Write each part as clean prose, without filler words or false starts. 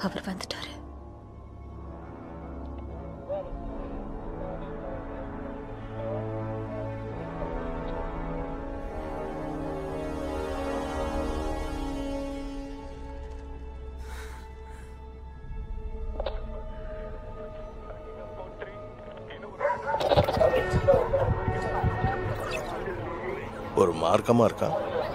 அவர் வந்துட்டாரு. ஒரு மார்க்கமா இருக்கா?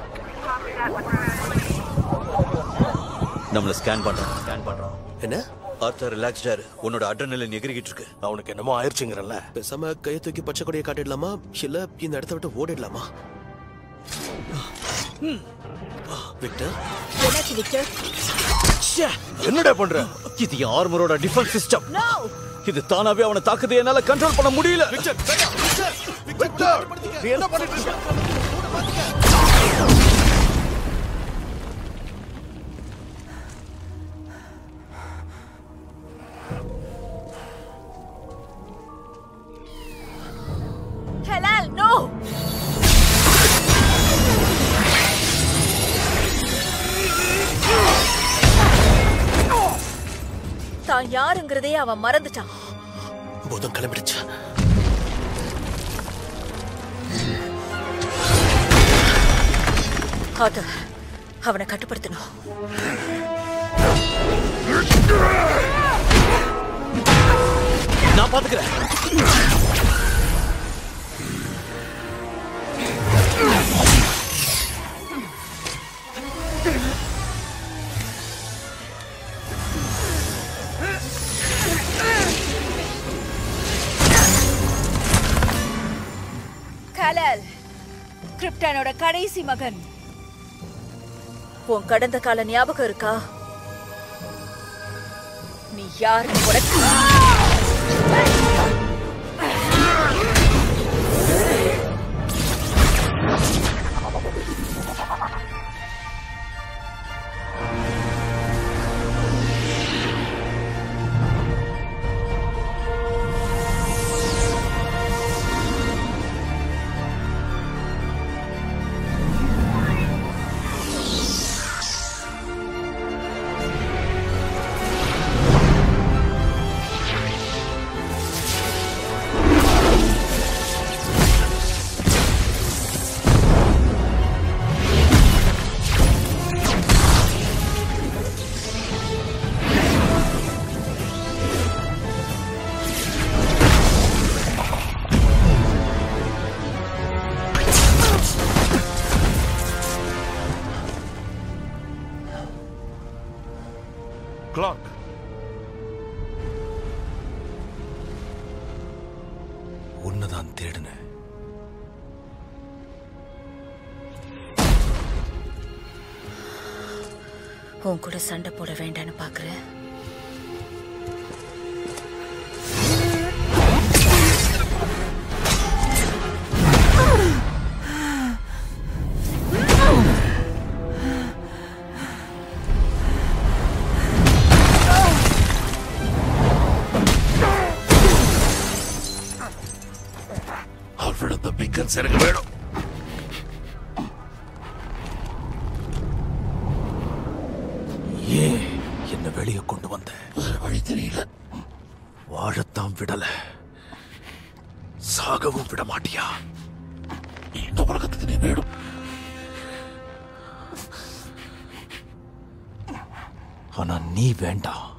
நம்மள ஸ்கேன் பண்றான். என்ன ஆர்த்தர் ரிலாக்ஸ்டா இரு. உன்னோட அட்ரினலின் எகிரிக்கிட்டு இருக்கு. அவனுக்கு என்னமோ ஆயிடுச்சுங்கறல்ல. பேசாம கையை தூக்கி பச்சை கொடியை காட்டிடலாமா இல்ல இந்த இடத்த விட்டு ஓடிடலாமா? விக்டர், என்னாச்சு விக்டர்? என்னடா பண்ற? இது ஆர்மரோட டிஃபென்ஸ் சிஸ்டம். இது தானாவே அவனை தாக்குது. என்னால கண்ட்ரோல் பண்ண முடியல. விக்டர், நீ என்ன பண்ணிட்டு இருக்க? Halal, no! தான் யாருங்கிறதே அவன் மறந்துட்டான். பூதம் கிளம்பிடுச்சு. ஆர்த்தர், அவனை கட்டுப்படுத்தணும். நான் பாத்துக்கிறேன். கலல், கிரிப்டானோட கடைசி மகன். உன் கடந்த கால ஞாபகம் இருக்கா? நீ யாரு? உனக்கு கிளாக். உன்னதான் தேடுன. உன் கூட சண்டை போட வேண்டான்னு பாக்குறேன். ஆல்ஃபிரட் பிக்கன்ஸ் எனக்கு வேணும். ஏன் என்ன வெளியே கொண்டு வந்த? வழி தெரியல. வாழத்தான் விடல, சாகவும் விட மாட்டியா? இந்த உலகத்துக்கு நீ வேணும். ஆனா நீ வேண்டாம்.